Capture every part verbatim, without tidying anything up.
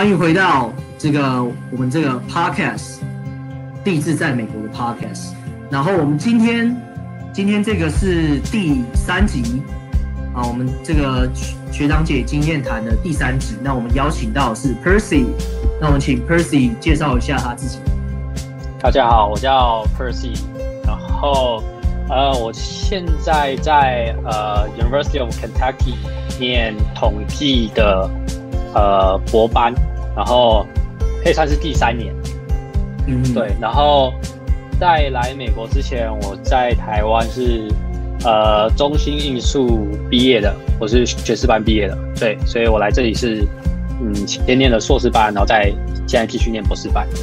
欢迎回到这个我们这个 podcast， 地质在美国的 podcast。然后我们今天今天这个是第三集啊，我们这个学长姐经验谈的第三集。那我们邀请到的是 Percy， 那我们请 Percy 介绍一下他自己。 大家好，我叫 Percy， 然后呃，我现在在呃 University of Kentucky 念统计的呃博班，然后可以算是第三年。嗯，对。然后在来美国之前，我在台湾是呃中兴应数毕业的，我是学士班毕业的。对，所以我来这里是嗯先念了硕士班，然后再现在继续念博士班。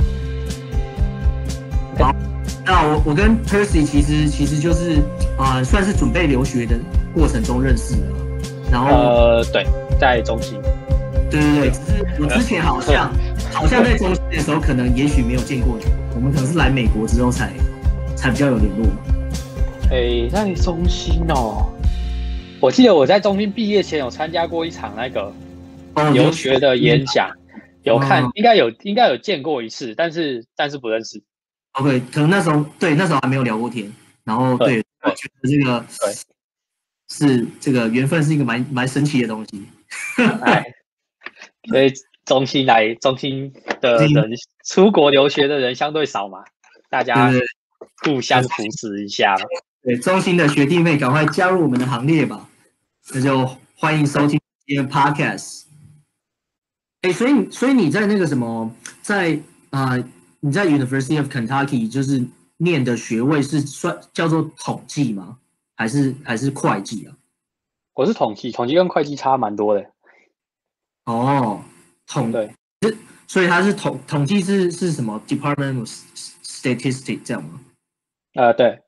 好，那我我跟 Percy 其实其实就是啊、呃，算是准备留学的过程中认识的。然后呃，对，在中兴。 对对对，只是我之前好像好像在中兴的时候，可能也许没有见过你，我们可能是来美国之后才才比较有联络。 诶，在中兴哦，我记得我在中兴毕业前有参加过一场那个留学的演讲，有看，应该有应该有见过一次，但是但是不认识。 OK， 可能那时候对那时候还没有聊过天，然后对，我觉得这个对是这个缘分是一个蛮蛮神奇的东西。 哎，所以中兴来中兴的人，出国留学的人相对少嘛，大家互相扶持一下嘛。 对，中兴的学弟妹赶快加入我们的行列吧，那就欢迎收听今天的 podcast。哎，所以所以你在那个什么，在啊、呃，你在 University of Kentucky 就是念的学位是算叫做统计吗？还是还是会计啊？ 我是统计，统计跟会计差蛮多的。 哦，统对， 所以它是统统计是是什么 Department of Statistics 这样吗？ 呃，对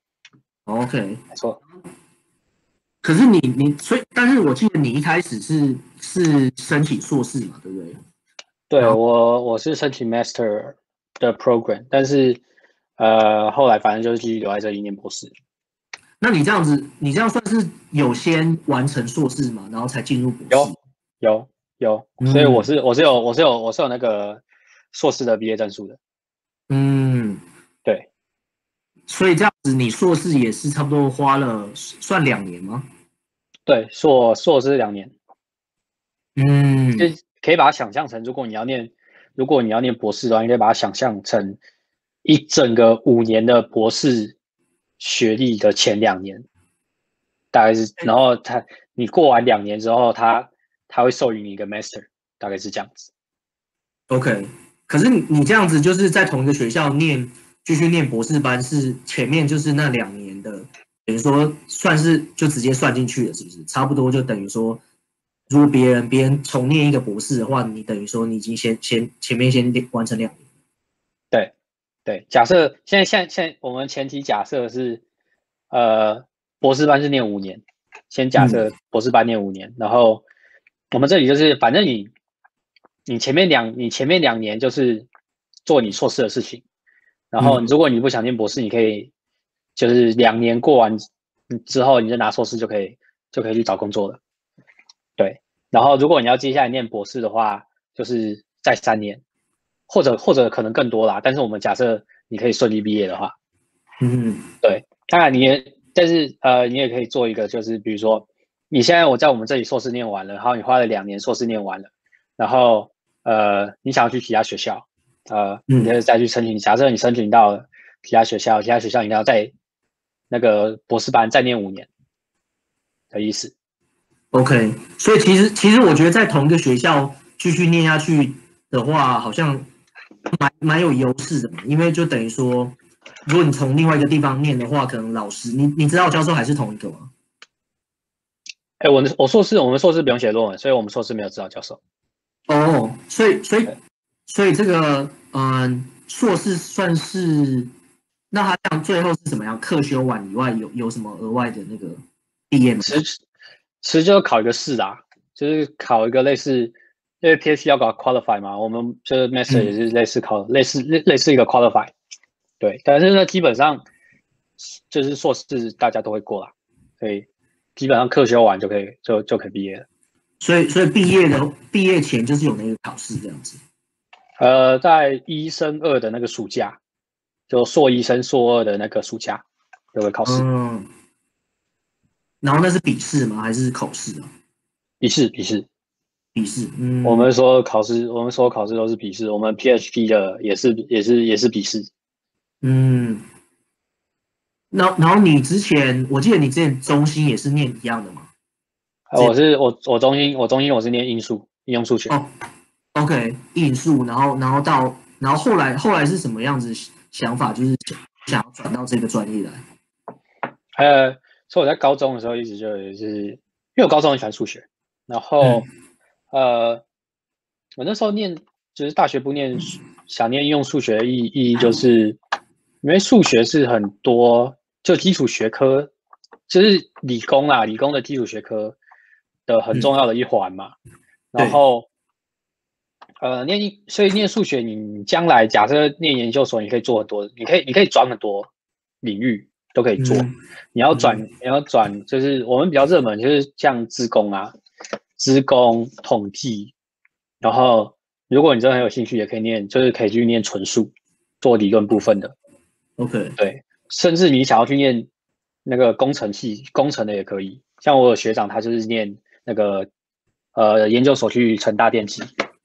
，OK， 没错。 可是你你所以，但是我记得你一开始是是申请硕士嘛，对不对？ 对，我我是申请 Master 的 program， 但是呃后来反正就是继续留在这里念博士。 那你这样子，你这样算是有先完成硕士嘛，然后才进入博士？ 有有有，所以我是、嗯、我是有我是有我是有那个硕士的毕业证书的。 嗯， 对。 所以这样子，你硕士也是差不多花了算两年吗？ 对，硕硕士两年。 嗯， 就可以把它想象成，如果你要念，如果你要念博士的话，你可以把它想象成一整个五年的博士学历的前两年，大概是，然后他你过完两年之后，他他会授予你一个 master， 大概是这样子。 OK， 可是你这样子就是在同一个学校念，继续念博士班，是前面就是那两年的，等于说算是就直接算进去了，是不是？差不多就等于说。如果别人别人重念一个博士的话，你等于说你已经先先前面先完成两年。 对对，假设现在现在现在我们前提假设是，呃，博士班是念五年，先假设博士班念五年，嗯、然后我们这里就是反正你你前面两你前面两年就是做你硕士的事情，然后如果你不想念博士，你可以就是两年过完之后，你就拿硕士就可以就可以去找工作了。对，然后如果你要接下来念博士的话，就是再三年，或者或者可能更多啦。但是我们假设你可以顺利毕业的话， 嗯， 对，当然你也，但是呃，你也可以做一个，就是比如说你现在我在我们这里硕士念完了，然后你花了两年硕士念完了，然后呃，你想要去其他学校，呃，你可以再去申请。假设你申请到其他学校，其他学校你要在那个博士班再念五年的意思。 OK， 所以其实其实我觉得在同一个学校继续念下去的话，好像蛮蛮有优势的嘛，因为就等于说，如果你从另外一个地方念的话，可能老师你你知道教授还是同一个吗？ 哎、欸，我我硕士我们硕士不用写论文，所以我们硕士没有指导教授。 哦，所以所以所以这个嗯、呃、硕士算是，那他这样最后是怎么样？课修完以外有有什么额外的那个毕业吗？ 其实就考一个试啦，就是考一个类似，因为 P H D 要搞 qualify 嘛，我们就是 master 也是类似考、嗯、类似类类似一个 qualify， 对，但是呢基本上就是硕士大家都会过啦，所以基本上课修完就可以就就可以毕业了。 所以所以毕业的毕业前就是有那个考试这样子。 呃，在一升二的那个暑假，就硕一升硕二的那个暑假有个考试。 嗯，然后那是笔试吗？还是口试啊？ 笔试，笔试。 笔试，嗯， 我们说考试，我们说考试都是笔试，我们 P H P 的也是也是也是笔试。 嗯，然后然后你之前，我记得你之前中心也是念一样的嘛？ 呃，我是我我中英我中英我是念应数应用数学。 哦，OK，应数，然后然后到然后后来后来是什么样子想法？就是想要转到这个专业来。 呃，所以我在高中的时候一直就就是因为我高中很喜欢数学，然后、嗯、呃，我那时候念就是大学部念想念应用数学的意意义，就是因为数学是很多就基础学科，就是理工啊，理工的基础学科的很重要的一环嘛。嗯、然后呃，念所以念数学，你将来假设念研究所，你可以做很多，你可以你可以转很多领域。都可以做，嗯、你要转，嗯、你要转，就是我们比较热门，就是像资工啊、资工、统计，然后如果你真的很有兴趣，也可以念，就是可以去念纯数，做理论部分的。 OK， 对，甚至你想要去念那个工程系，工程的也可以。像我有学长，他就是念那个呃研究所去成大电机。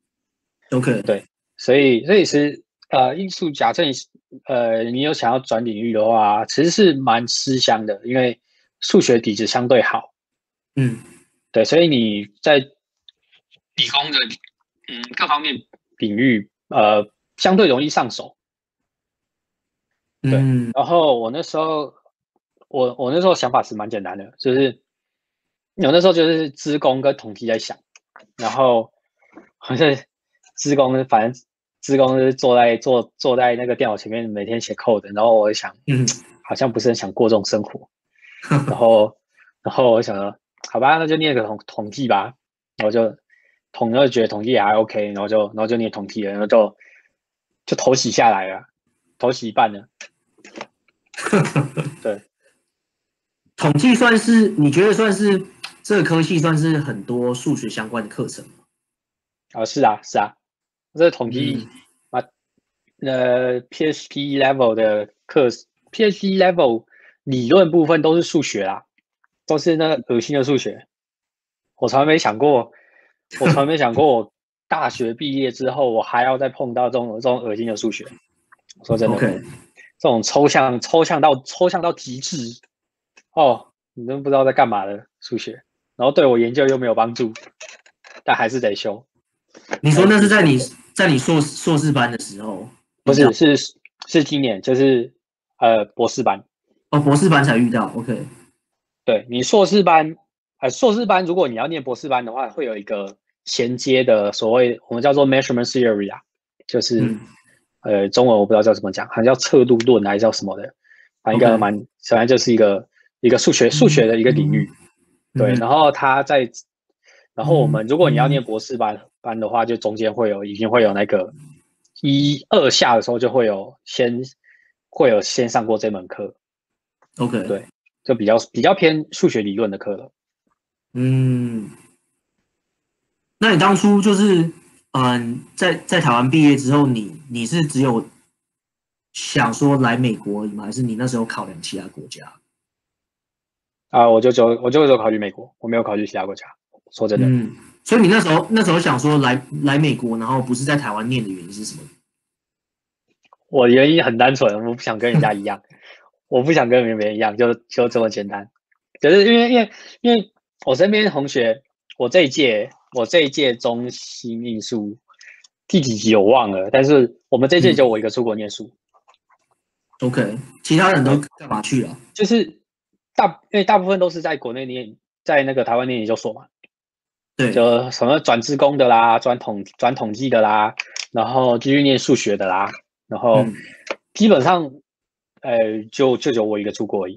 OK， 对，所以所以是呃艺术，假设你呃你有想要转领域的话，其实是蛮吃香的，因为数学底子相对好。 嗯， 对，所以你在理工的嗯各方面领域呃相对容易上手。对， 嗯， 然后我那时候我我那时候想法是蛮简单的，就是有那时候就是资工跟统计在想，然后好像资工反正资工是坐在坐坐在那个电脑前面每天写 code，然后我想， 嗯， 好像不是很想过这种生活，然后然后我想说，好吧，那就念个统统计吧，然后就统就觉得统计也还 OK，然后就然后就念统计了，然后就就头洗下来了，头洗一半了。对， 统计算是你觉得算是这个科系算是很多数学相关的课程吗？ 啊，是啊，是啊，这统计、 嗯、 啊，呃，P H P level 的课 ，P H P level 理论部分都是数学啦，都是那个恶心的数学。我从来没想过，我从来没想过，我大学毕业之后，我还要再碰到这种这种恶心的数学。说真的 OK， 这种抽象抽象到抽象到极致，哦，你真不知道在干嘛的数学，然后对我研究又没有帮助，但还是得修。 你说那是在你在你硕硕士班的时候？ 不是，是是今年，就是呃博士班。 哦，博士班才遇到。OK， 对你硕士班，呃硕士班如果你要念博士班的话，会有一个衔接的所谓我们叫做 measurement theory 啊，就是、嗯、呃中文我不知道叫怎么讲，好像叫测度论还是叫什么的，反正一个蛮，反正就是一个一个数学数学的一个领域。嗯、对，然后他在，然后我们如果你要念博士班班的话，就中间会有已经会有那个一二下的时候就会有先会有先上过这门课。 OK， 对。就比较比较偏数学理论的课了。 嗯，那你当初就是嗯，在在台湾毕业之后，你你是只有想说来美国而已吗？还是你那时候考量其他国家？ 啊，我就只我就只有考虑美国，我没有考虑其他国家。说真的， 嗯，所以你那时候那时候想说来来美国，然后不是在台湾念的原因是什么？ 我原因很单纯，我不想跟人家一样，我不想跟别人一样，就就这么简单。可是因为因为因为我身边同学，我这一届我这一届中心艺术第几级我忘了，但是我们这一届就我一个出国念书。 嗯、OK， 其他人都干嘛去了？ 就是大因为大部分都是在国内念，在那个台湾念研究所嘛。 对， 就什么转资工的啦，转统转统计的啦，然后继续念数学的啦，然后基本上，呃，就就就我一个出国而已。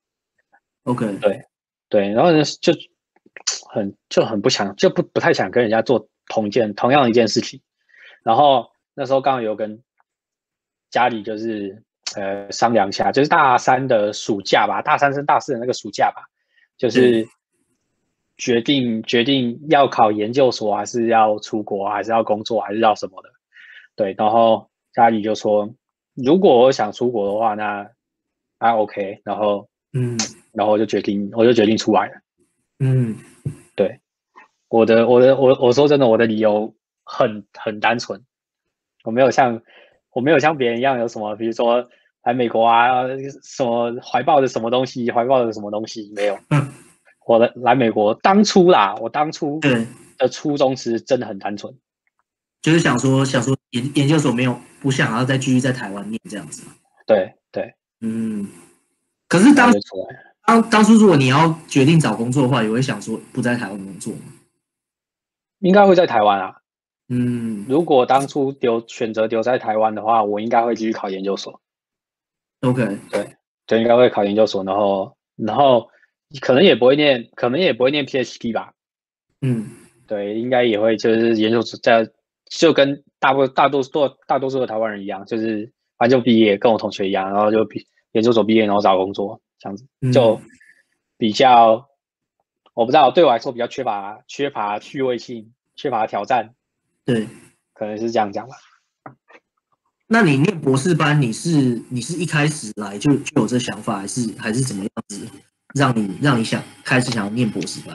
OK， 对对，然后呢就很就很不想，就不不太想跟人家做同一件同样一件事情。然后那时候刚好有跟家里就是呃商量一下，就是大三的暑假吧，大三升大四的那个暑假吧，就是决定决定要考研究所，还是要出国，还是要工作，还是要什么的。对，然后家里就说，如果我想出国的话，那那 OK，然后嗯， 然后我就决定我就决定出来了。 嗯， 对，我的我的我我说真的，我的理由很很单纯，我没有像我没有像别人一样有什么，比如说来美国啊，什么怀抱着什么东西，怀抱着什么东西没有。 嗯， 我的来美国当初啦，我当初对， 的初衷其实真的很单纯， 就是想说想说研研究所没有不想要再继续在台湾念这样子。 对对， 嗯，可是当然后就出来了。 当当初如果你要决定找工作的话，也会想说不在台湾工作吗？ 应该会在台湾啊。 嗯如果当初留选择留在台湾的话，我应该会继续考研究所。 ，OK， 对，就应该会考研究所，然后然后可能也不会念，可能也不会念 PhD 吧。 嗯对，应该也会就是研究所在，就跟大部大多数大多数的台湾人一样，就是反正就毕业，跟我同学一样，然后就毕研究所毕业，然后找工作这样子，就嗯， 比较我不知道，对我来说比较缺乏缺乏趣味性，缺乏挑战， 对。 可能是这样讲吧。 那你念博士班，你是你是一开始来就就有这想法，还是还是怎么样子让你让你想开始想要念博士班？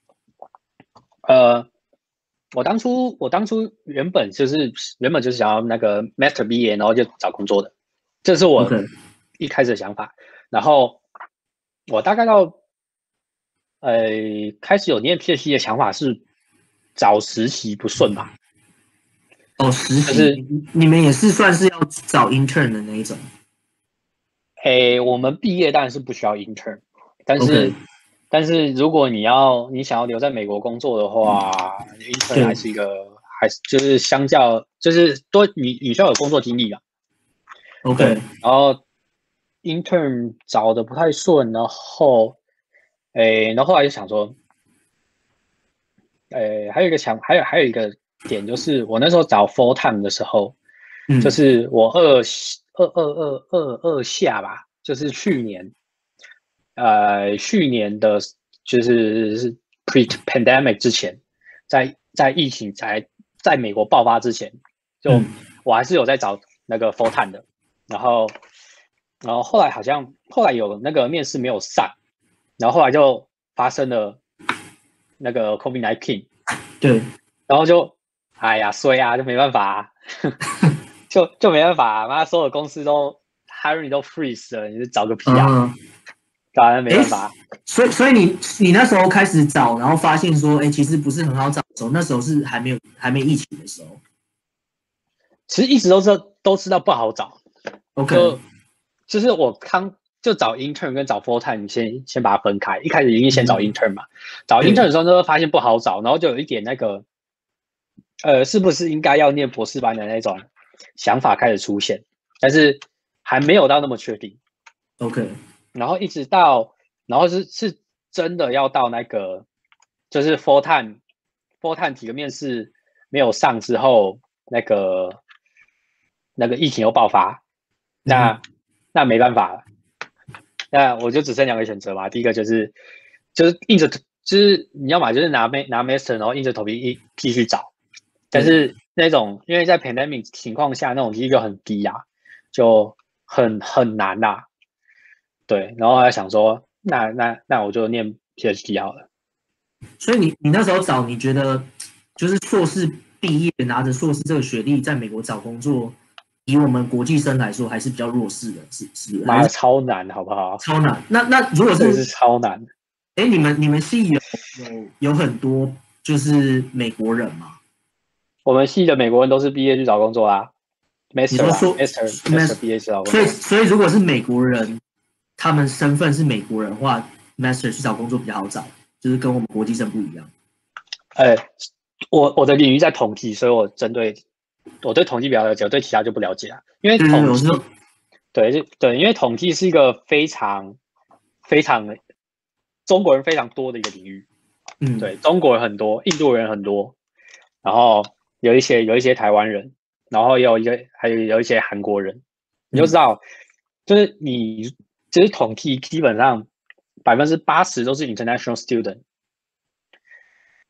呃，我当初我当初原本就是原本就是想要那个 master 毕业，然后就找工作的，这是我 OK， 一开始的想法。然后我大概到呃开始有念 PhD 的想法是找实习不顺吧， 哦，实习， 就是你你们也是算是要找 intern 的那一种诶我们毕业当然是不需要 intern，但 ？OK， 是但是如果你要你想要留在美国工作的话，intern 还对是一个还是就是相较就是多你你需要有工作经历啊。对， ，OK， 然后 intern 找的不太顺，然后，诶，然后后来就想说，诶，还有一个想，还有还有一个点就是，我那时候找 full time 的时候，就嗯是我二二二二二二下吧，就是去年，呃，去年的，就是是 pre pandemic 之前，在在疫情才在美国爆发之前，就嗯我还是有在找那个 full time 的，然后。然后后来好像后来有那个面试没有上，然后后来就发生了那个 COVID 十九， 对， 然后就哎呀衰啊，就没办法、啊，就就没办法、啊，妈所有公司都 hiring 都 freeze 了，你是找个屁啊， 嗯， 当然没哎， 办法。 所以所以你你那时候开始找，然后发现说，哎，其实不是很好找的时候，那时候是还没有还没疫情的时候其实一直都知道都知道不好找， ，OK， 就就是我刚就找 intern 跟找 full time，你先先把它分开。一开始一定先找 intern 嘛，找 intern 的时候就会发现不好找，然后就有一点那个，呃，是不是应该要念博士班的那种想法开始出现，但是还没有到那么确定。 OK， 然后一直到，然后是是真的要到那个，就是 full time full time 几个面试没有上之后，那个那个疫情又爆发，那、 嗯那没办法了。那我就只剩两个选择嘛，第一个就是就是硬着，就是你要么就是拿拿 master， 然后硬着头皮一继续找，但是那种因为在 pandemic 情况下，那种几率就很低啊，就很很难啦、啊。对，然后还想说，那那那我就念 PhD 好了。 所以你你那时候找，你觉得就是硕士毕业拿着硕士这个学历，在美国找工作，以我们国际生来说，还是比较弱势的，是是还妈的， 是超难，好不好？ 超难？那那如果是， 这是超难。 哎，你们你们系有有有很多就是美国人吗？ 我们系的美国人都是毕业去找工作啊，master 啊你说说 ，master master 毕业去找工所以作。 所以如果是美国人，他们身份是美国人的话，master 去找工作比较好找，就是跟我们国际生不一样。 呃，我我的领域在统计，所以我针对我对统计比较了解，我对其他就不了解啊。因为对对对， 统计， 我说对，就对，因为统计是一个非常非常中国人非常多的一个领域。 嗯， 对，中国人很多，印度人很多，然后有一些有一些台湾人，然后也有一个还有有一些韩国人，你就知道，就是你其实统计基本上百分之八十都是 international student，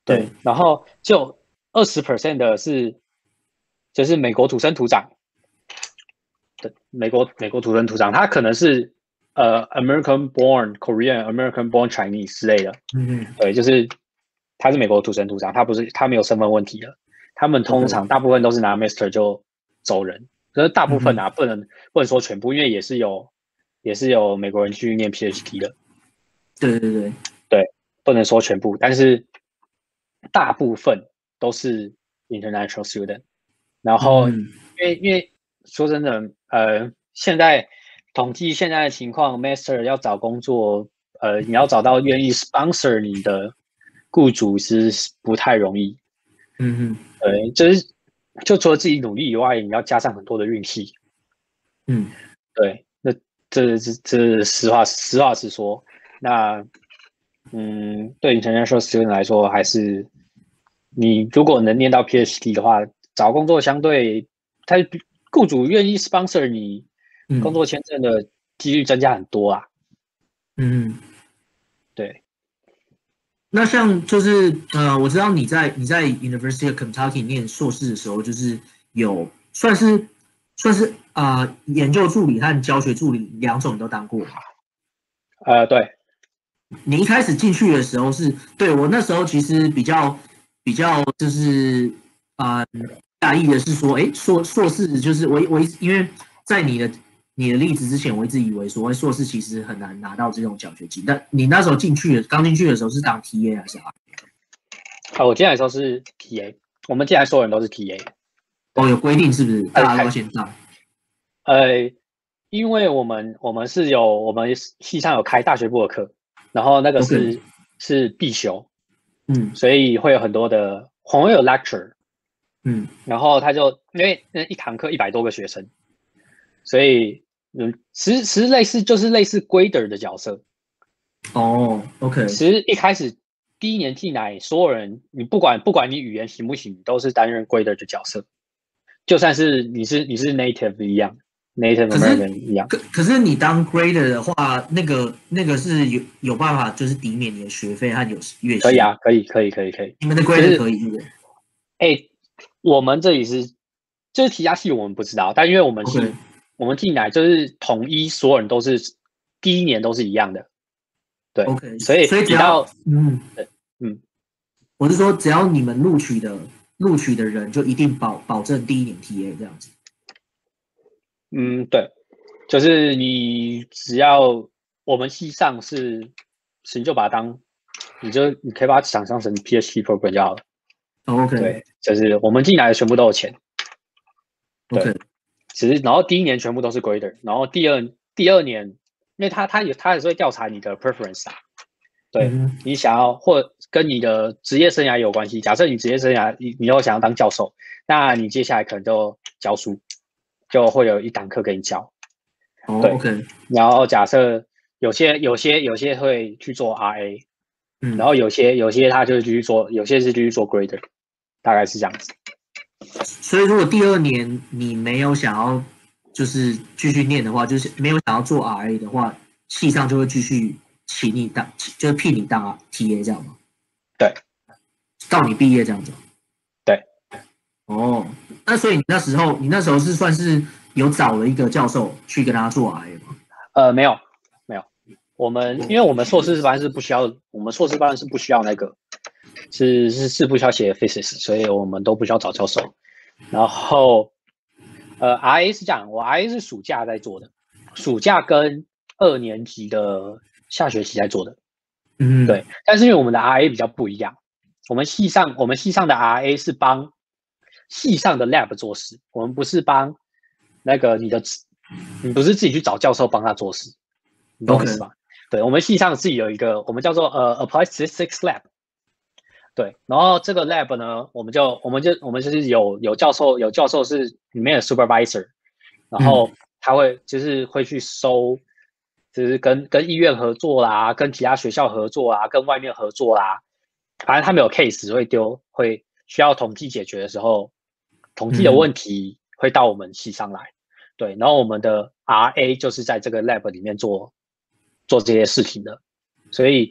对， 对然后就二十 percent 的是就是美国土生土长的美国美国土生土长，他可能是呃 American born Korean American born Chinese 之类的， 嗯嗯对，就是他是美国土生土长，他不是他没有身份问题的，他们通常大部分都是拿 Master 就走人，可是大部分啊、 嗯、 不能不能说全部，因为也是有也是有美国人去念 PhD 的， 对对对对，不能说全部，但是大部分都是 international student。然后， 嗯因为因为说真的，呃，现在统计现在的情况，master 要找工作，呃，你要找到愿意 sponsor 你的雇主是不太容易。 嗯嗯对，就是就除了自己努力以外，你要加上很多的运气。 嗯， 对，那这这这实话实话实说，那嗯，对 international student 来说，还是你如果能念到 PhD 的话，找工作相对他雇主愿意 sponsor 你工作签证的几率增加很多啊。 嗯嗯。 对， 那像就是呃，我知道你在你在 University of Kentucky 念硕士的时候，就是有算是算是啊、呃、研究助理和教学助理两种你都当过。 呃，对， 你一开始进去的时候是对我那时候其实比较比较就是啊讶异的是说，哎，硕硕士就是我我因为在你的你的例子之前，我一直以为所谓硕士其实很难拿到这种奖学金。但你那时候进去的刚进去的时候是当 T A 还是 R？ 呃，我进来的时候是 T A， 我们进来所有人都是 T A。 哦，有规定是不是？大家都要先上？ 呃，因为我们我们是有我们系上有开大学部的课，然后那个是 OK 是必修， 嗯所以会有很多的，我们有 lecture， 嗯然后他就因为那一堂课一百多个学生，所以嗯，其实其实类似就是类似 grader 的角色。 哦 OK 其实一开始第一年进来，所有人你不管不管你语言行不行，都是担任 grader 的角色，就算是你是你是 native 一样，native 可是 American 一样。 可可是你当 grader 的话，那个那个是有有办法就是抵免你的学费和有月薪。 可以啊，可以可以可以可以。 你们的 grader 就是可以对不对哎，我们这里是就是提加系我们不知道，但因为我们系 ？OK 我们进来就是统一，所有人都是第一年都是一样的。对 OK， 所以所以只要你到嗯嗯， 我是说只要你们录取的录取的人就一定保保证第一年 T A 这样子。 嗯，对，就是你只要我们系上是，你就把它当，你就你可以把它想象成 PhD program 就好了。 哦 OK 对，就是我们进来的全部都有钱。对 OK 只是然后第一年全部都是 grader，然后第二第二年，因为他他也他也是会调查你的 preference 啊。对、 嗯你想要或跟你的职业生涯有关系。假设你职业生涯你你又想要当教授，那你接下来可能就教书，就会有一堂课给你教。 哦对 OK 然后假设有些有些有些会去做 R A， 嗯， 然后有些有些他就继续做，有些是继续做 grader， 大概是这样子。 所以如果第二年你没有想要就是继续念的话，就是没有想要做 R A 的话，系上就会继续请你当，就是聘你当 T A 这样吗？ 对， 到你毕业这样子。 对， 哦，那所以你那时候你那时候是算是有找了一个教授去跟他做 R A 吗？ 呃，没有没有，我们因为我们硕士班是不需要，我们硕士班是不需要那个，是是是不需要写 physics， 所以我们都不需要找教授。然后，呃 ，R A 是这样，我 R A 是暑假在做的，暑假跟二年级的下学期在做的。 嗯， 对，但是因为我们的 R A 比较不一样，我们系上我们系上的 R A 是帮系上的 lab 做事，我们不是帮那个你的，你不是自己去找教授帮他做事，你懂我意思吧？ Okay. 对，我们系上自己有一个我们叫做呃 Applied Statistics Lab。对，然后这个 lab 呢，我们就我们就我们就是有有教授有教授是里面的 supervisor， 然后他会就是会去收，就是跟跟医院合作啦，跟其他学校合作啦，跟外面合作啦，反正他们有 case 会丢，会需要统计解决的时候，统计的问题会到我们系上来。对，然后我们的 R A 就是在这个 lab 里面做做这些事情的，所以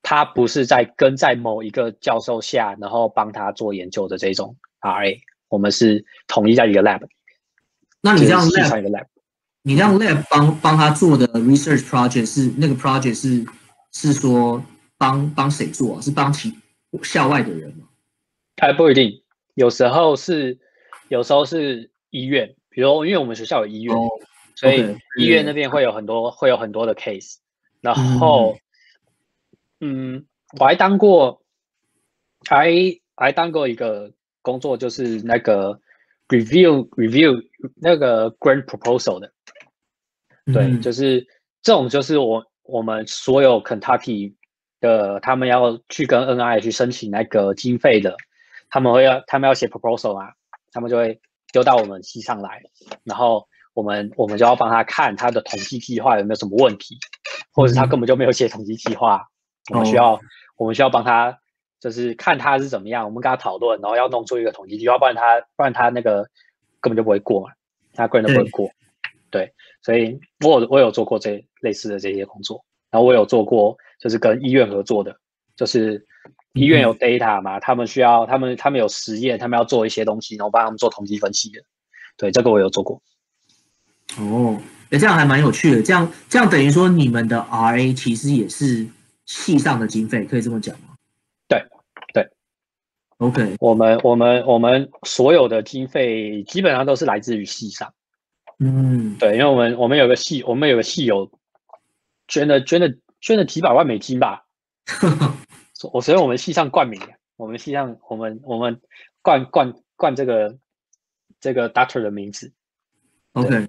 他不是在跟在某一个教授下，然后帮他做研究的这种 R A， 我们是统一在一个 lab 里面。 那你这样 lab， 一个 lab， 你让 lab 帮帮他做的 research project 是那个 project 是是说帮帮谁做啊？是帮其校外的人吗？ 还不一定，有时候是有时候是医院，比如因为我们学校有医院， 哦、 所以 okay, 医院那边会有很多会有很多的 case， 然后嗯，嗯我还当过还还当过一个工作，就是那个 review review 那个 grant proposal 的，对， 嗯、 就是这种就是我我们所有 Kentucky 的他们要去跟 N I 去申请那个经费的，他们会要他们要写 proposal 啊，他们就会丢到我们系上来，然后我们我们就要帮他看他的统计计划有没有什么问题，或者是他根本就没有写统计计划，我们需要、哦、我们需要帮他就是看他是怎么样，我们跟他讨论，然后要弄出一个统计计划，不然他不然他那个根本就不会过嘛，他个人都不会过，对，所以我有我有做过这类似的这些工作，然后我有做过就是跟医院合作的，就是医院有 data 嘛，他们需要他们他们有实验，他们要做一些东西，然后帮他们做统计分析的，对，这个我有做过。 哦，哎，这样还蛮有趣的，这样这样等于说你们的 R A 其实也是系上的经费，可以这么讲吗？ 对对 ，OK， 我们我们我们所有的经费基本上都是来自于系上。 嗯， 对，因为我们我们有个系，我们有个系友捐了捐了捐了几百万美金吧，我所以我们系上冠名，我们系上我们我们冠冠冠这个这个 doctor 的名字。 OK，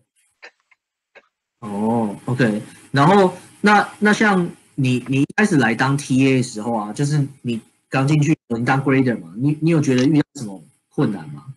哦 ，OK， 然后那那像你你一开始来当 T A 的时候啊，就是你刚进去你当 grader 嘛，你你有觉得遇到什么困难吗？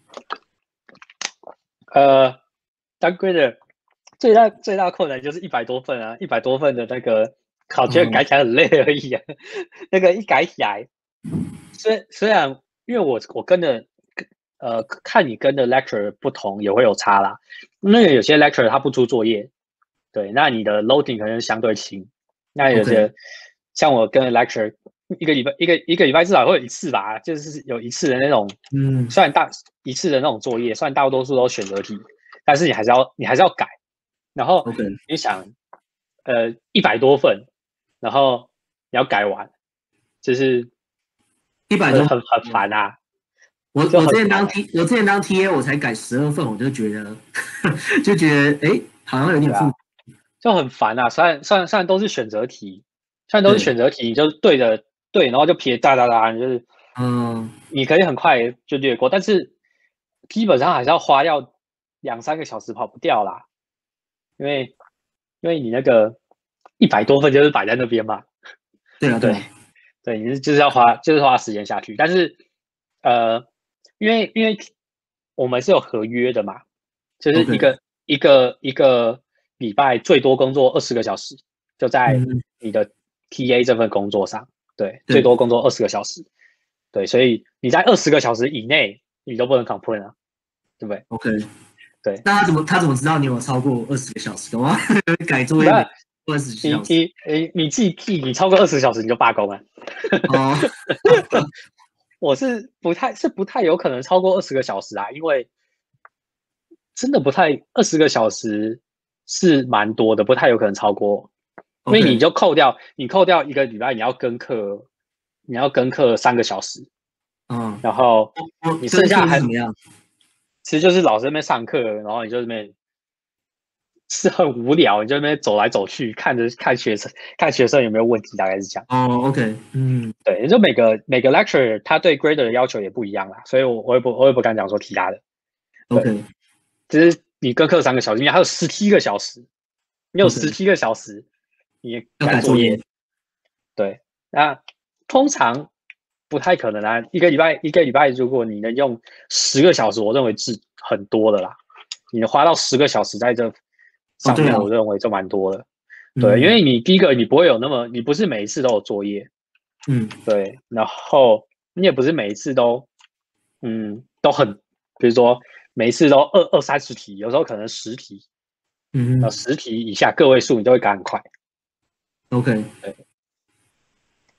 呃，当 grader 最大最大困难就是一百多份啊，一百多份的那个考卷改起来很累而已啊。嗯、那个一改起来，虽虽然因为我我跟的呃看你跟的 lecture 不同也会有差啦，那个有些 lecture 他不出作业，对，那你的 loading 可能相对轻，那有些、okay. 像我跟的 lecture 一个礼拜一个一个礼拜至少会有一次吧，就是有一次的那种，嗯，虽然大一次的那种作业，虽然大多数都选择题，但是你还是要你还是要改，然后你想， okay. 呃，一百多份，然后你要改完，就是一百多很很烦啊。 我我之前当 T 我之前当 T A 我才改十二份，我就觉得就觉得哎、欸，好像有点复杂， 就很烦啊。虽然虽然虽然都是选择题，虽然都是选择题，就是对着对，然后就撇哒哒哒，就是嗯，你可以很快就略过，但是基本上还是要花掉两三个小时跑不掉啦，因为因为你那个一百多份就是摆在那边嘛。 对啊， 对对，你是就是要花就是花时间下去，但是呃，因为因为我们是有合约的嘛，就是一个、okay. 一个一个礼拜最多工作二十个小时，就在你的 T A 这份工作上，对，对最多工作二十个小时，对，所以你在二十个小时以内，你都不能 complain 啊，对不对 ？OK， 对。 那他怎么他怎么知道你有超过二十个小时的吗？改作业二十小时， 你你你自己记，你超过二十小时你就罢工了。哦。我是不太是不太有可能超过二十个小时啊，因为真的不太二十个小时是蛮多的，不太有可能超过，因为你就扣掉你扣掉一个礼拜你要跟课，你要跟课三个小时，嗯，然后你剩下还怎么样？ 其实就是老师在那边上课，然后你就那边是很无聊，你就那边走来走去，看着看学生看学生有没有问题，大概是这样。 哦 ，OK， 嗯， 对，就每个每个 lecture 他对 grader 的要求也不一样啦，所以我我也不我也不敢讲说其他的。 OK， 只是你跟课三个小时，你还有十七个小时，你有十七个小时， okay. 你改作业。对，那通常不太可能啊。一个礼拜一个礼拜，如果你能用十个小时，我认为是很多的啦。你花到十个小时在这上面，我认为就蛮多的。哦、对，嗯、因为你第一个你不会有那么，你不是每一次都有作业，嗯，对，然后你也不是每一次都，嗯，都很，比如说每一次都二二三十题，有时候可能十题，嗯，呃，十题以下个位数你就会改很快。 OK， 对。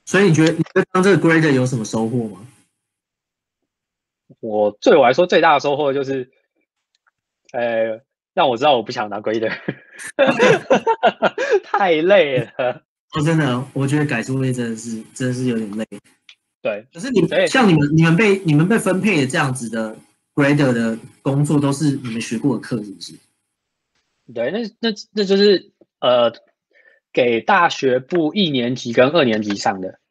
所以你觉得你觉得当这个 grader 有什么收获吗？我这个 grader 有什么收获吗？ 我对我来说最大的收获就是，呃，让我知道我不想当 grader， 太累了。 哦，真的，我觉得改作业真的是真的是有点累。 对， 可是你所以像你们你们被你们被分配的这样子的 grader 的工作，都是你们学过的课，是不是？ 对，那那那就是呃，给大学部一年级跟二年级上的。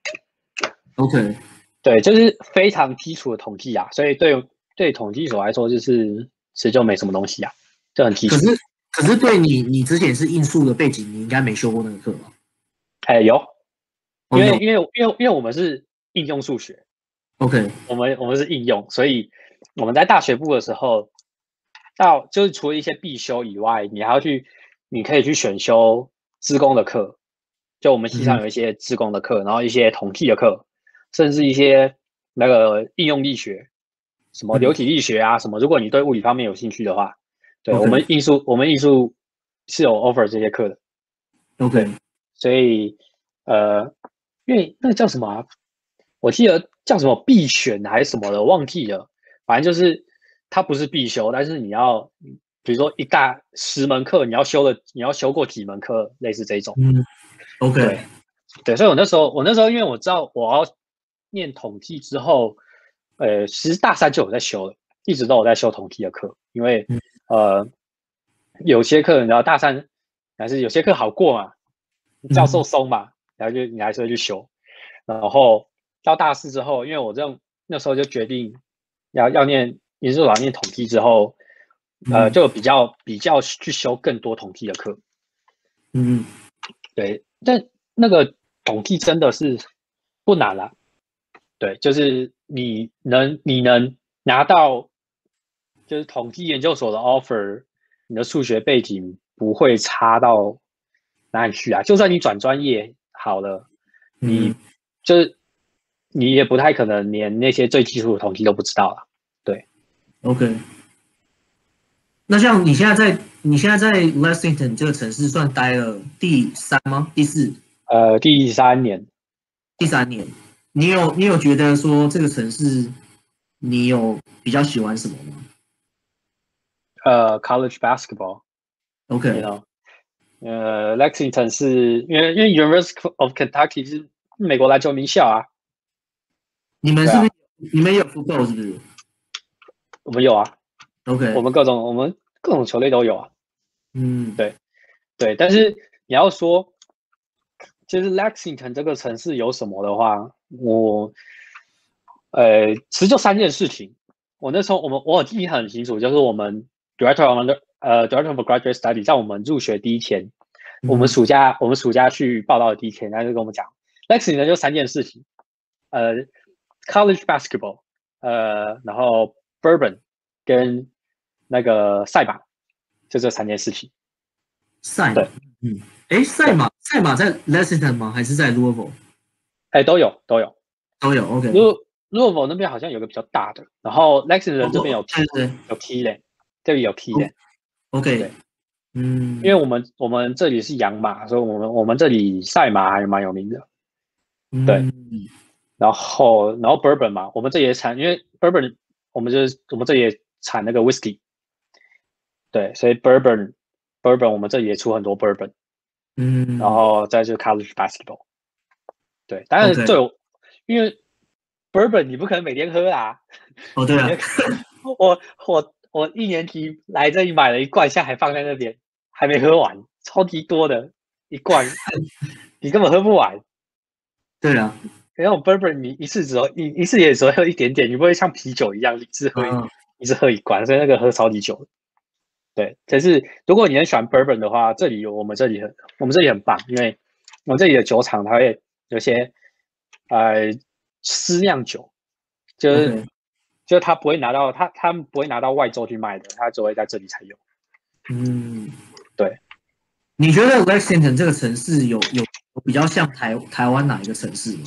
OK， 对，就是非常基础的统计啊，所以对对统计所来说，就是其实就没什么东西啊，就很基础。 可是可是对你你之前是应数的背景，你应该没修过那个课吧？ 哎，有， 哦，有因为因为因为因为我们是应用数学， ，OK， 我们我们是应用，所以我们在大学部的时候，到就是除了一些必修以外，你还要去，你可以去选修资工的课，就我们系上嗯有一些资工的课，然后一些统计的课，甚至一些那个应用力学，什么流嗯体力学啊，什么。如果你对物理方面有兴趣的话，对我 ，OK 们艺术，我们艺术是有 offer 这些课的。 OK， 对，所以呃，因为那个叫什么啊？我记得叫什么必选还是什么的，忘记了。反正就是它不是必修，但是你要，比如说一大十门课，你要修的，你要修过几门课，类似这种。 嗯，OK， 对对，所以我那时候，我那时候因为我知道我要念统计之后，呃，其实大三就有在修了，一直都有在修统计的课，因为嗯呃，有些课你知道大三还是有些课好过嘛，教授嗯松嘛，然后就你还是会去修。然后到大四之后，因为我这样那时候就决定要要念研究所念统计之后，呃， 嗯就比较比较去修更多统计的课。 嗯对，但那个统计真的是不难啦。对，就是你能你能拿到就是统计研究所的 offer，你的数学背景不会差到哪里去啊。就算你转专业好了， 嗯你就是你也不太可能连那些最基础的统计都不知道了。对， ，OK。那像你现在在你现在在 Lexington 这个城市算待了第三吗？第四？ 呃，第三年， 第三年？你有你有觉得说这个城市你有比较喜欢什么吗呃，college basketball，you ？OK， know，呃，Lexington 是因为因为 University of Kentucky 是美国篮球名校啊。 你们是不是对啊， 你们有 football 是不是我们有啊，我 ？OK， 们各种我们各种球类都有啊。 嗯对对，但是你要说，就是 Lexington 这个城市有什么的话，我呃，其实就三件事情。我那时候我们我有记忆很清楚，就是我们 Director of Under 呃 Director of Graduate Study 在我们入学第一天，我们嗯暑假我们暑假去报道的第一天，他就跟我们讲，Lexington 就三件事情，呃，College Basketball，呃，然后 Bourbon 跟那个赛马，就这三件事情。 赛马， 对嗯，哎，赛对， 马赛马在 Lexington 吗？还是在 Louisville？ 哎，都有都有。 都有，OK。 如 Louisville 那边好像有个比较大的，然后 Lexington 这边有对对对有 Key 嘞，这里有 Key 嘞。 ，OK， 对， 嗯因为我们我们这里是养马，所以我们我们这里赛马还蛮有名的。对， 嗯然后然后 Bourbon 嘛，我们这里也产，因为 Bourbon 我们就是我们这里也产那个 Whisky， 对，所以 Bourbon Bourbon 我们这里也出很多 Bourbon， 嗯， 然后再就是 College Basketball。对，当然 OK， 最有，因为 Bourbon 你不可能每天喝啦。 哦对啊， 我我我一年级来这里买了一罐，现在还放在那边，还没喝完，超级多的一罐，你根本喝不完。 对啊， 然后 Bourbon 你一次只有一一次也只会喝一点点，你不会像啤酒一样一次喝一、 嗯一次喝一罐，所以那个喝超级久。对，可是如果你很喜欢 Bourbon 的话，这里有我们这里很我们这里很棒，因为我们这里的酒厂它会有些呃私酿酒，就是 OK， 就是他不会拿到他他们不会拿到外州去卖的，他只会在这里才有。 嗯， 对， 你觉得 Lexington 这个城市有有有比较像台台湾哪一个城市吗？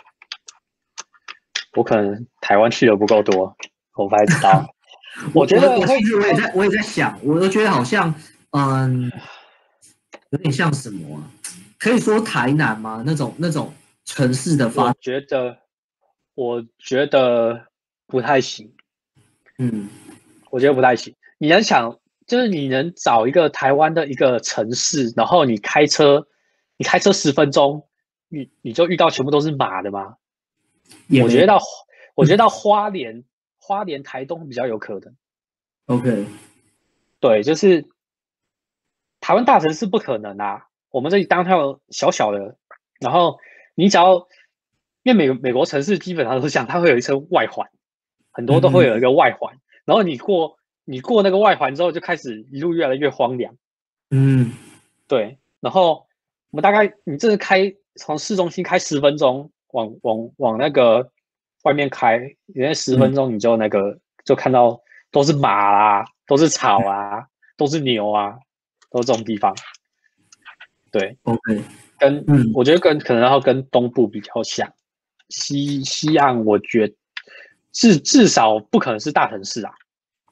我可能台湾去的不够多，我不太知道。 我觉得会我其实我也在我也在想，我都觉得好像嗯，有点像什么啊？可以说台南吗？那种那种城市的发我觉得我觉得不太行， 嗯， 我觉得不太行。你能想，就是你能找一个台湾的一个城市，然后你开车，你开车十分钟，你你就遇到全部都是马的吗？ 也没我觉得到我觉得到花莲、花莲、台东比较有可能。 OK， 对，就是台湾大城市不可能啊，我们这里当跳小小的，然后你只要，因为美美国城市基本上都是这样，它会有一层外环，很多都会有一个外环，然后你过你过那个外环之后，就开始一路越来越荒凉。 嗯， 对，然后我们大概你这是开从市中心开十分钟，往往往那个外面开，因为十分钟你就那个就看到都是马啊，都是草啊，都是牛啊，都是这种地方。对， OK， 跟嗯我觉得跟可能要跟东部比较像，西西岸我觉得至至少不可能是大城市啊。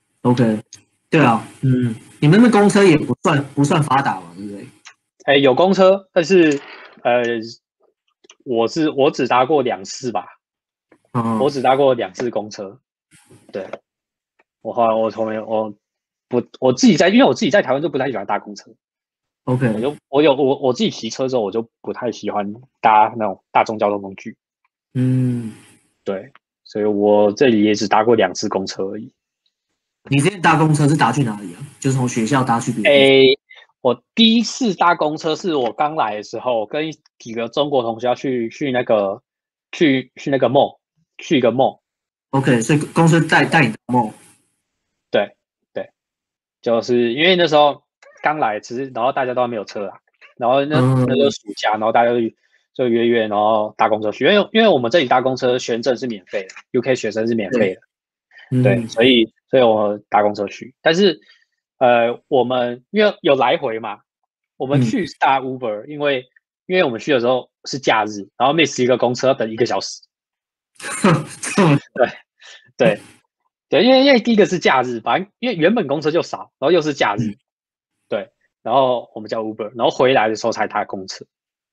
OK，对啊，嗯，你们的公车也不算不算发达嘛，对不对？ 哎，有公车，但是呃，我是我只搭过两次吧， 嗯我只搭过两次公车。对，我后来我从没我不我自己在，因为我自己在台湾就不太喜欢搭公车，我 ，OK， 就我有我我自己骑车之后，我就不太喜欢搭那种大众交通工具。 嗯， 对，所以我这里也只搭过两次公车而已。 你之前搭公车是搭去哪里啊？就是从学校搭去别的地方诶，我第一次搭公车是我刚来的时候，跟几个中国同学要去去那个去去那个 mall， 去一个 mall。 ？OK，所以公车带带你到梦， 对对，就是因为那时候刚来，其实然后大家都还没有车啦，然后那那就嗯暑假，然后大家就就约约，然后搭公车去，因为因为我们这里搭公车学证是免费的，U K 学生是免费的。对， 嗯所以所以我搭公车去，但是呃，我们因为有来回嘛，我们嗯， 去是搭 Uber，因为因为我们去的时候是假日，然后 miss 一个公车要等一个小时。 这么对对对，因为因为第一个是假日，反正因为原本公车就少，然后又是假日。 嗯对，然后我们叫 Uber，然后回来的时候才搭公车。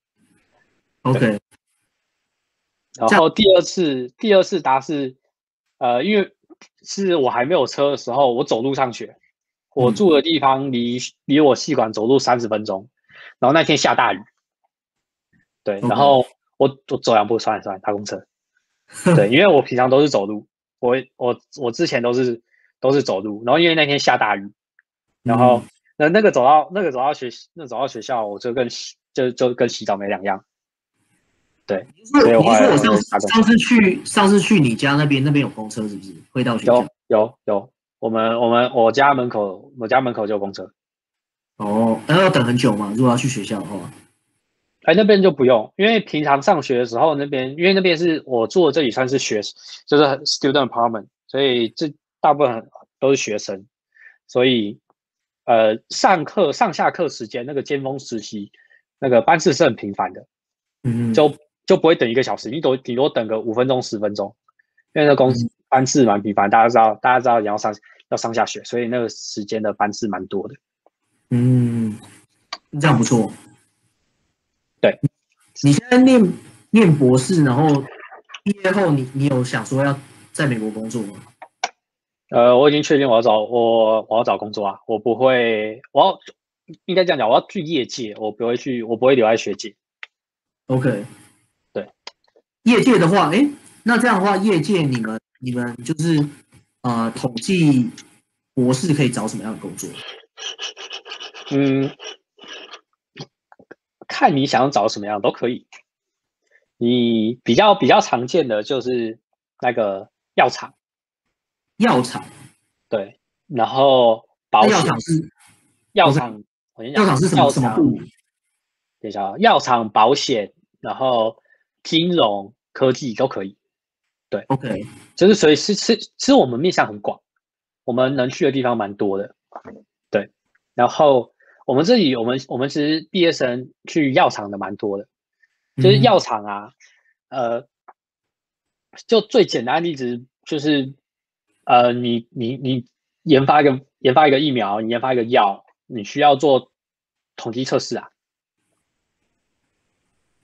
OK， 然后第二次第二次搭是呃，因为是我还没有车的时候，我走路上学。我嗯住的地方离离我系馆走路三十分钟，然后那天下大雨。对，然 ，OK， 后我我走两步算了算了，搭公车。对，因为我平常都是走路，我我我之前都是都是走路，然后因为那天下大雨，然后嗯， 那那个走到那个走到学那走到学校，我就跟洗就就跟洗澡没两样。对，所以我你是说我后来我就上搭公车。 上次去上次去你家那边那边有公车是不是？会到学校？ 有有有，我们我们我家门口我家门口就有公车。 哦，然后要等很久嘛？如果要去学校的话， 哎，那边就不用，因为平常上学的时候，那边因为那边是我住的这里算是学，就是 student apartment，所以这大部分都是学生，所以呃上课上下课时间那个尖峰时期，那个班次是很频繁的， 嗯就就不会等一个小时，你多顶多等个五分钟十分钟，因为那公嗯班次蛮频繁，大家知道大家知道你要上要上下学，所以那个时间的班次蛮多的。 嗯，这样不错。 对。 你现在念念博士，然后毕业后你你有想说要在美国工作吗呃，我已经确定我要找我我要找工作啊，我不会，我要应该这样讲，我要去业界，我不会去，我不会留在学界。 ？OK， 对， 业界的话，哎，那这样的话，业界你们你们就是呃统计博士可以找什么样的工作？ 嗯，看你想找什么样都可以。你比较比较常见的就是那个药厂。 药厂， 对，然后保险。 那药厂是药 OK， 厂，我跟你讲， 药厂是什么药厂， 什么部？ 等一下啊，药厂、保险，然后金融、科技都可以。对， OK， 就是所以是是，其实我们面向很广，我们能去的地方蛮多的。对，然后我们这里，我们我们其实毕业生去药厂的蛮多的，就是药嗯厂啊，呃，就最简单的例子就是，呃，你你你研发一个研发一个疫苗，你研发一个药，你需要做统计测试啊。对，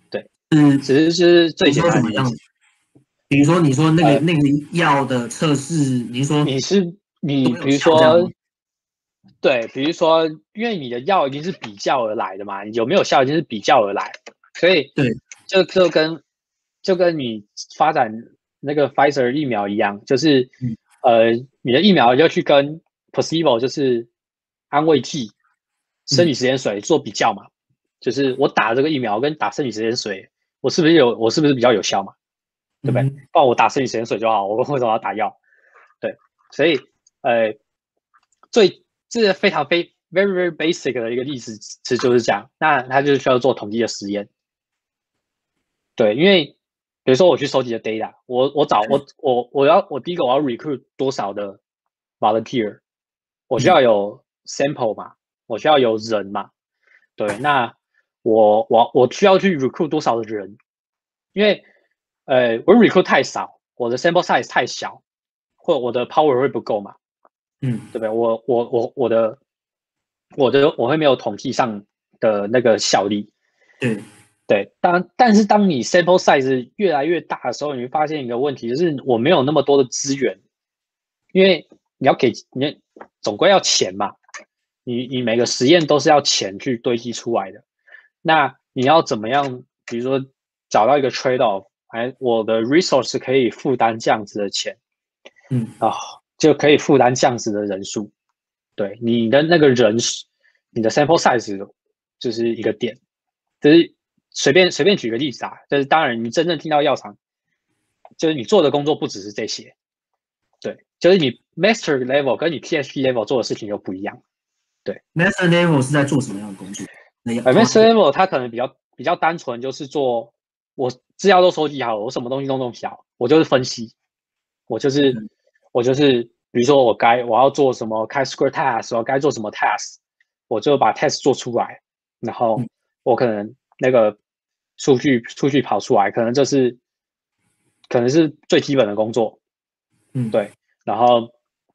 是只是就是最你简说什么样子？ 单的例子。 比如说你说那个、 呃， 那个药的测试，你说你是你都有比如说效这样吗？ 对，比如说因为你的药已经是比较而来的嘛，有没有效已经是比较而来，所以对， 就就跟就跟你发展那个 Pfizer 疫苗一样，就是嗯呃你的疫苗要去跟 placebo 就是安慰剂生理嗯食盐水做比较嘛，就是我打这个疫苗跟打生理食盐水，我是不是有我是不是比较有效嘛？对不对？ 嗯不然我打生理食盐水就好，我为什么要打药？对，所以呃，最这是非常非 very very basic 的一个例子，其实就是这样。那它就是需要做统计的实验。对，因为比如说我去收集的 data，我我找我我我要我第一个我要 recruit 多少的 volunteer，我需要嗯有 sample 嘛，我需要有人嘛。对，那我我我需要去 recruit 多少的人？因为呃我 recruit 太少，我的 sample size 太小，或我的 power 会不够嘛， 嗯， 对不对？我我我我的我的我会没有统计上的那个效力。 对， 对，当但是当你 sample size 越来越大的时候，你会发现一个问题，就是我没有那么多的资源，因为你要给你总归要钱嘛，你你每个实验都是要钱去堆积出来的，那你要怎么样？比如说找到一个 trade off，哎，我的 resource 可以负担这样子的钱嗯啊，就可以负担这样子的人数。对，你的那个人，你的 sample size 就是一个点，就是随便随便举个例子啊，就是当然你真正进到药厂，就是你做的工作不只是这些，对，就是你 master level 跟你 PhD level 做的事情又不一样，对 ，Master Level 是在做什么样的工作？那要呃同样 ，master level 它可能比较比较单纯，就是做我资料都收集好了，我什么东西都弄好，我就是分析，我就是我就是比如说我该我要做什么开 square task，我该做什么 task，我就把 test 做出来，然后嗯我可能那个数据数据跑出来，可能这是可能是最基本的工作， 嗯对，然后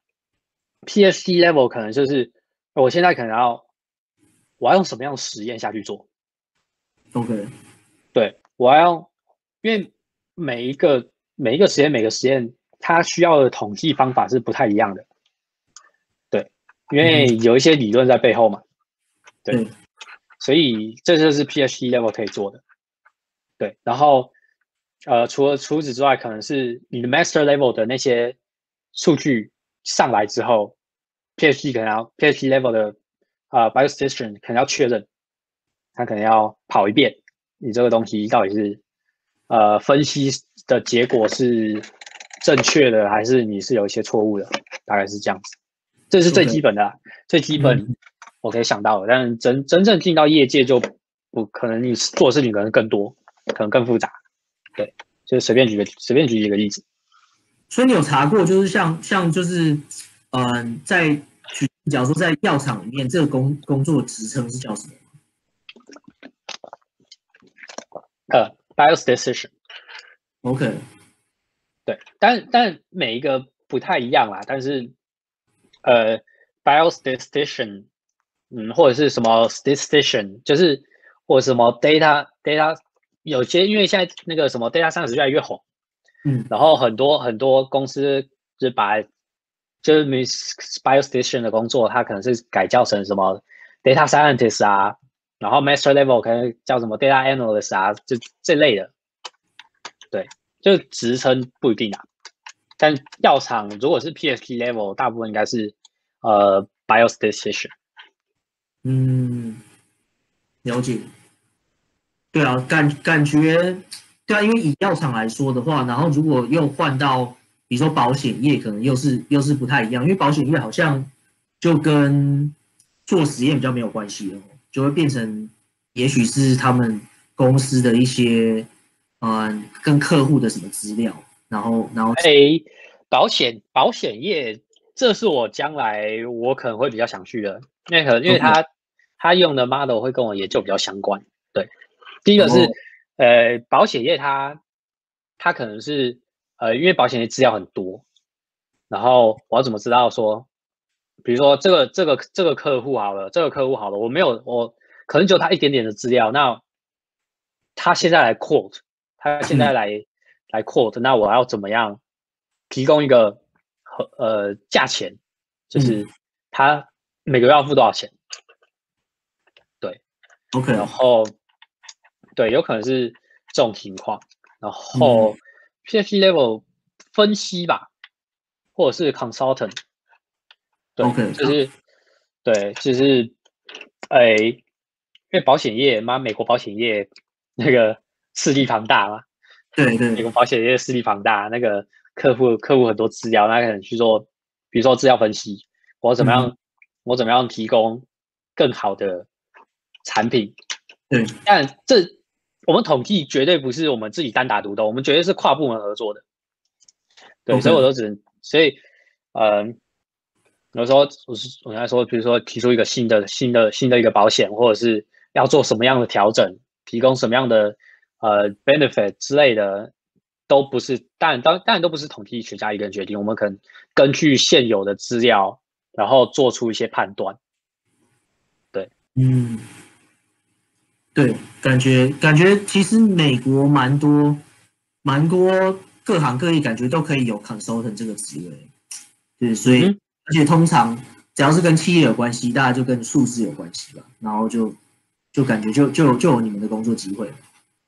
PhD level 可能就是我现在可能要我要用什么样的实验下去做， ，OK， 对，我要用，因为每一个每一个实验每个实验它需要的统计方法是不太一样的，对，因嗯哼， 为有一些理论在背后嘛，对， 对， 所以这就是 PhD level 可以做的，对，然后呃，除了除此之外，可能是你的 Master level 的那些数据上来之后，PhD 可能要 PhD level 的呃 biostatistician 可能要确认，他可能要跑一遍，你这个东西到底是呃分析的结果是正确的，还是你是有一些错误的，大概是这样子。这是最 ，OK， 基本的啦，最基本嗯， 我可以想到的，但真真正进到业界就不可能，你做的事情可能更多，可能更复杂。对，就随便举个随便举一个例子。 所以你有查过，就是像像就是嗯、呃在举，假如说在药厂里面，这个工工作职称是叫什么呃，biostatistician， ？OK， 对，但但每一个不太一样啦，但是呃，biostatistician，嗯，或者是什么 statistician，就是或者什么 data data，有些因为现在那个什么 data science 越来越红， 嗯然后很多很多公司就把就是 biostatistician 的工作，它可能是改叫成什么 data scientist 啊，然后 master level 可能叫什么 data analyst 啊，就这类的，对，就职称不一定啊。但药厂如果是 PhD level，大部分应该是呃 biostatistician。 嗯，了解。对啊，感感觉对啊，因为以药厂来说的话，然后如果又换到比如说保险业，可能又是又是不太一样，因为保险业好像就跟做实验比较没有关系了，就会变成也许是他们公司的一些嗯跟客户的什么资料，然后然后哎，保险保险业，这是我将来我可能会比较想去的，因为可能因为 OK， 他他用的 model 会跟我研究比较相关。对，第一个是然后呃保险业它它可能是呃因为保险业资料很多，然后我要怎么知道说，比如说这个这个这个客户好了，这个客户好了，我没有我可能只有他一点点的资料，那他现在来 quote， 他现在来、嗯、来 quote， 那我要怎么样提供一个呃价钱，就是他每个月要付多少钱？对 ，OK， 然后对，有可能是这种情况，然后、嗯、PhD level 分析吧，或者是 consultant， 对， OK， 就是对，就是哎，因为保险业嘛，美国保险业那个势力庞大嘛， 对对， 美国保险业势力庞大，那个客户客户很多资料，那可能去做，比如说资料分析，我怎么样，嗯、我怎么样提供更好的产品？ 对， 但这我们统计绝对不是我们自己单打独斗，我们绝对是跨部门合作的。对， okay. 所以我都只能，所以呃，有时候我是我刚才说，比如说提出一个新的新的新的一个保险，或者是要做什么样的调整，提供什么样的呃 benefit 之类的，都不是，当然当当然都不是统计学家一个人决定，我们可能根据现有的资料，然后做出一些判断。对， 嗯。对，感觉感觉其实美国蛮多蛮多各行各业，感觉都可以有 consultant 这个职位。对，所以、嗯、而且通常只要是跟企业有关系，大家就跟数字有关系吧，然后就就感觉就就就有你们的工作机会。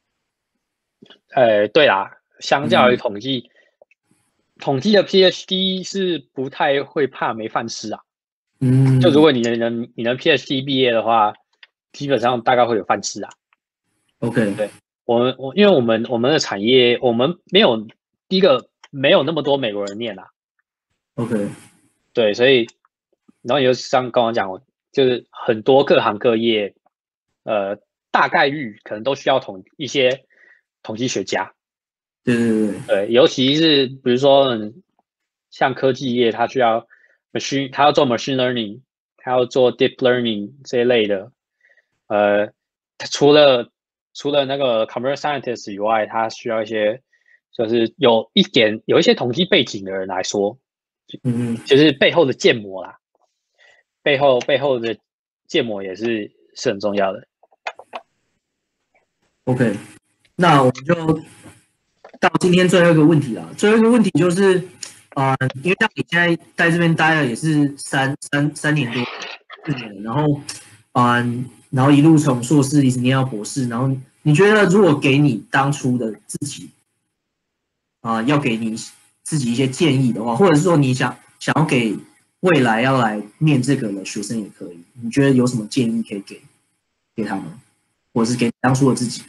呃，对啦，相较于统计，嗯、统计的 PhD 是不太会怕没饭吃啊。嗯，就如果你能你能 PhD 毕业的话，基本上大概会有饭吃啊。 OK， 对，我们我因为我们我们的产业，我们没有第一个没有那么多美国人念啊。 OK， 对，所以然后你就像刚刚讲，就是很多各行各业，呃，大概率可能都需要统一些统计学家。 对对对对，尤其是比如说像科技业，它需要 machine， 它要做 machine learning， 它要做 deep learning 这一类的。呃，除了除了那个 computer scientist 以外，它需要一些就是有一点有一些统计背景的人来说， 嗯， 就是背后的建模啦，背后背后的建模也是是很重要的。 OK， 那我们就到今天最后一个问题了。最后一个问题就是，啊、呃，因为像你现在在这边待了也是三三三年多四年了，然后，嗯、呃，然后一路从硕士一直念到博士，然后你觉得如果给你当初的自己，啊、呃，要给你自己一些建议的话，或者是说你想想要给未来要来念这个的学生也可以，你觉得有什么建议可以给给他们，或者是给当初的自己？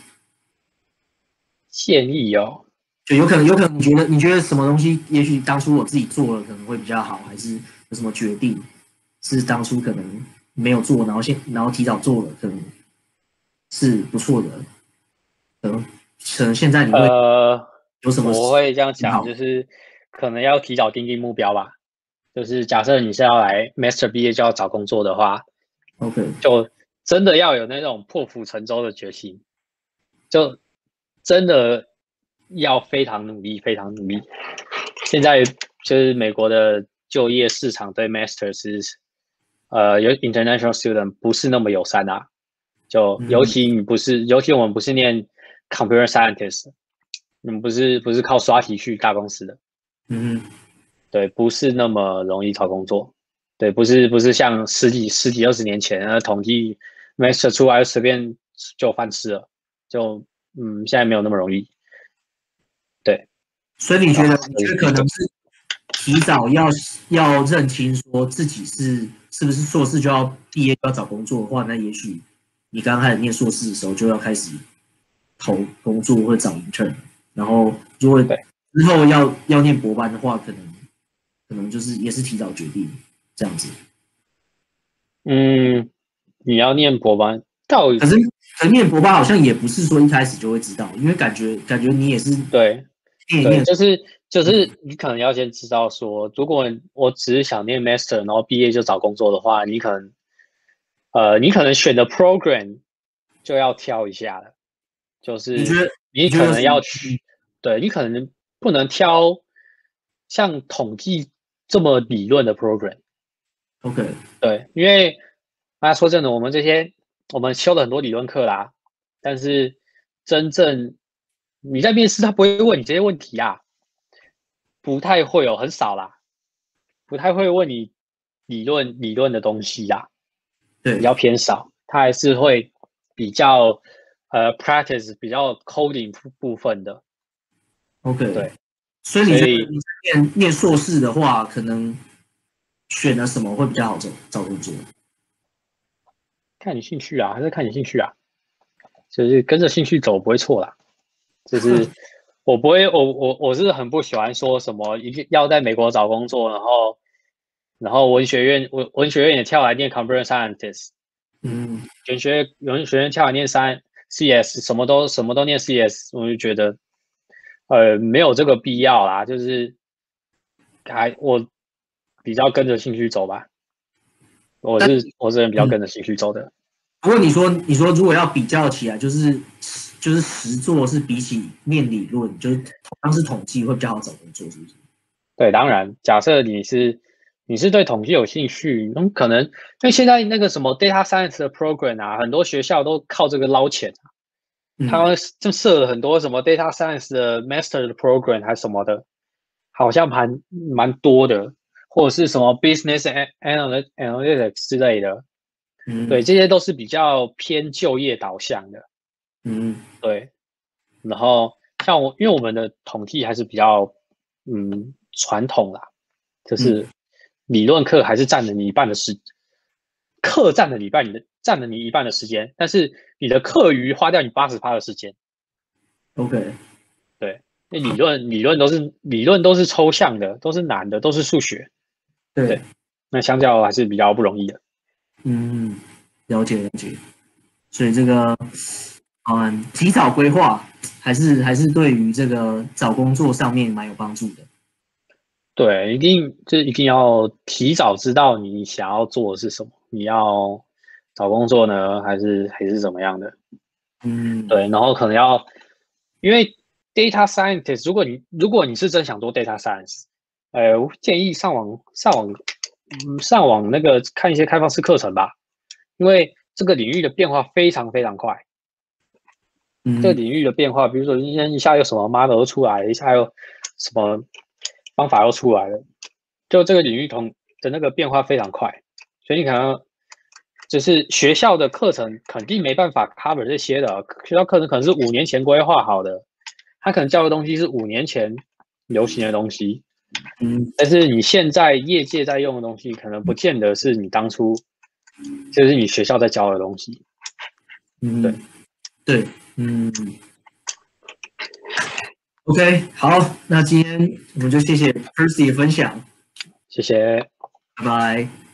建议哦， 就有可能，有可能你觉得你觉得什么东西，也许当初我自己做了可能会比较好，还是有什么决定是当初可能没有做，然后现然后提早做了，可能是不错的。可能可能现在你会呃， 有什么？ 我会这样讲，就是可能要提早定定目标吧。就是假设你是要来 Master 毕业就要找工作的话 ，OK， 就真的要有那种破釜沉舟的决心，就真的要非常努力，非常努力。现在就是美国的就业市场对 Master 是呃有 International Student 不是那么友善啊。就尤其你不是，尤其我们不是念 Computer Scientist， 你们不是不是靠刷题去大公司的。 嗯， 对，不是那么容易找工作。对，不是不是像十几十几二十年前，呃，统计 Master 出来随便就饭吃了，就嗯，现在没有那么容易。对， 所以你觉得你觉得可能是提早要要认清说自己是是不是硕士就要毕业就要找工作的话，那也许你刚开始念硕士的时候就要开始投工作或者找 intern， 然后如果之后要要念博班的话，可能可能就是也是提早决定这样子。 嗯，你要念博班，到可是可是念博班好像也不是说一开始就会知道，因为感觉感觉你也是对念一念， 对，就是就是你可能要先知道说，如果我只是想念 master， 然后毕业就找工作的话，你可能呃，你可能选的 program 就要挑一下了，就是你觉得你可能要去，对你可能不能挑像统计这么理论的 program。OK， 对，因为啊说真的，我们这些我们修了很多理论课啦，但是真正你在面试，他不会问你这些问题啊，不太会有，很少啦，不太会问你理论理论的东西啦， 对， 比较偏少，他还是会比较呃 practice 比较 coding 部分的。 OK， 对， 所以你觉得你念念硕士的话，可能选了什么会比较好找找工作？ 看你兴趣啊，还是看你兴趣啊，就是跟着兴趣走不会错啦。就是我不会，我我我是很不喜欢说什么一定要在美国找工作，然后然后文学院文文学院也跳来念 computer scientist， 嗯， 文学文学院跳来念三 C S， 什么都什么都念 C S， 我就觉得呃没有这个必要啦，就是还我比较跟着兴趣走吧，我是我是人比较跟着兴趣走的。 不过你说你说如果要比较起来，就是就是实作是比起念理论，就是同样是统计会比较好找工作，是不是？ 对，当然，假设你是你是对统计有兴趣，那可能因为现在那个什么 data science 的 program 啊，很多学校都靠这个捞钱啊，他们就设了很多什么 data science 的 master 的 program 还是什么的，好像蛮蛮多的，或者是什么 business analytics 之类的， 嗯， 对，这些都是比较偏就业导向的， 嗯， 对。然后像我，因为我们的统计还是比较嗯传统啦，就是理论课还是占了你一半的时，课占了你一半，你的占了你一半的时间，但是你的课余花掉你八十趴的时间。 OK， 对，那理论理论都是理论都是抽象的，都是难的，都是数学。 对， 对，那相较还是比较不容易的。 嗯，了解了解。所以这个嗯，提早规划还是还是对于这个找工作上面蛮有帮助的。 对，一定就一定要提早知道你想要做的是什么，你要找工作呢，还是还是怎么样的？ 嗯， 对，然后可能要，因为 data scientist，如果你如果你是真想做 data science，呃，我建议上网上网嗯上网那个看一些开放式课程吧，因为这个领域的变化非常非常快。 嗯， 这个领域的变化，比如说今天一下有什么 model 出来，一下又什么方法又出来了，就这个领域同的那个变化非常快，所以你可能就是学校的课程肯定没办法 cover 这些的，学校课程可能是五年前规划好的，他可能教的东西是五年前流行的东西， 嗯， 但是你现在业界在用的东西，可能不见得是你当初就是你学校在教的东西。 嗯， 对对，嗯。OK，好，那今天我们就谢谢 Percy 的分享， 谢谢。 拜拜。